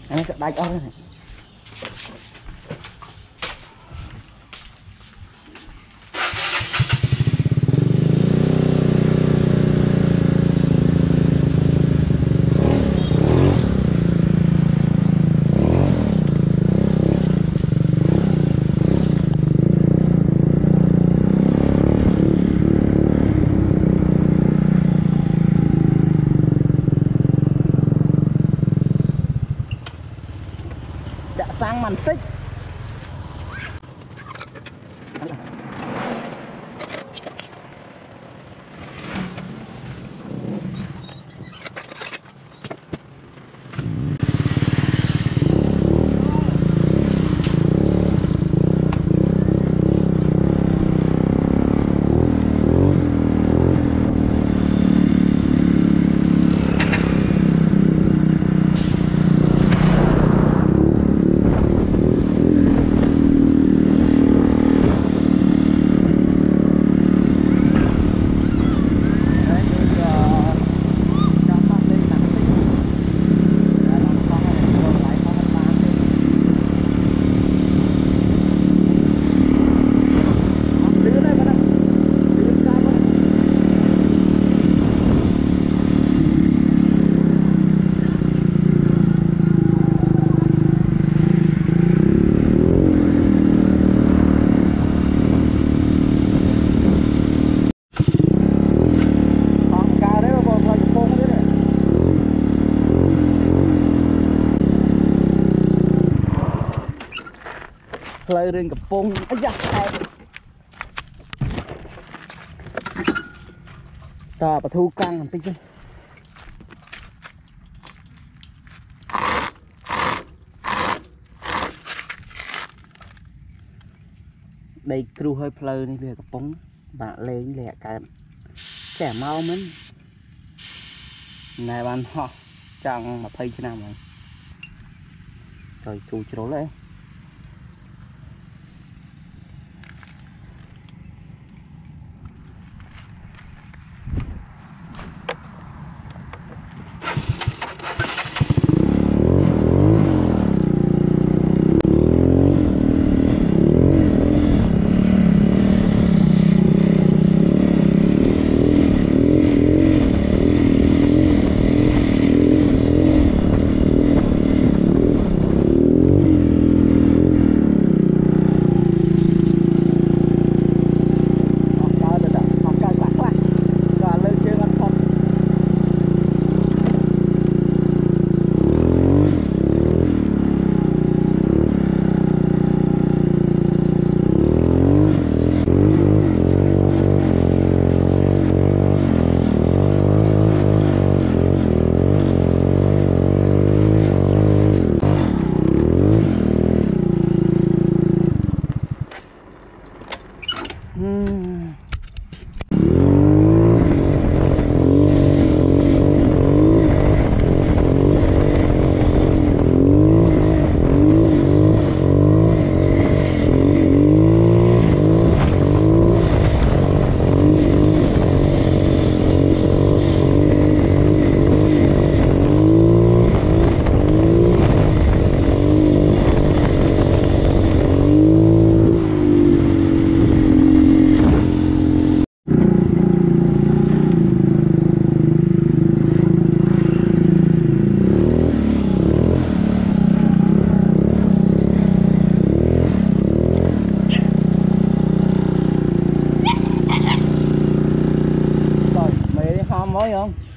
Anh cái đai ớt này. Sang màn tích lời rừng cặp pung ấy da ta bà thu căng làm tí chứ đây tru hơi plơ này về cặp pung bạn lên lẹ cái trẻ mau mình này bạn họ chẳng mà thấy thế nào mà rồi chú chối lên mới không